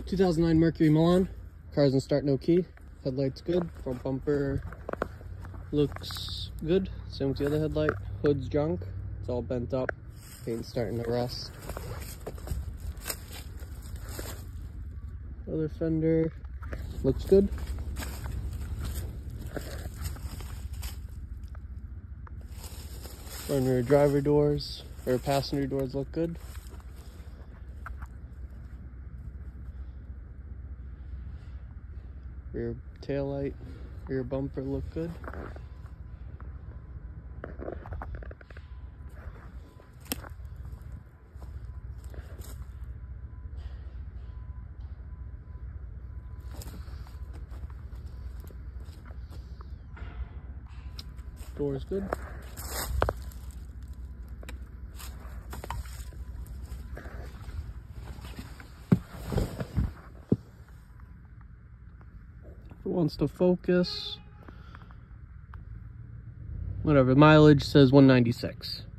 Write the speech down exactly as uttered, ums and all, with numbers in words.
two thousand nine Mercury Milan. Car's in start, no key. Headlight's good. Front bumper looks good. Same with the other headlight. Hood's junk. It's all bent up. Paint's starting to rust. Other fender looks good. Front rear driver doors or passenger doors look good. Rear taillight, rear bumper look good. Door's good. If it wants to focus, whatever, mileage says one ninety-six.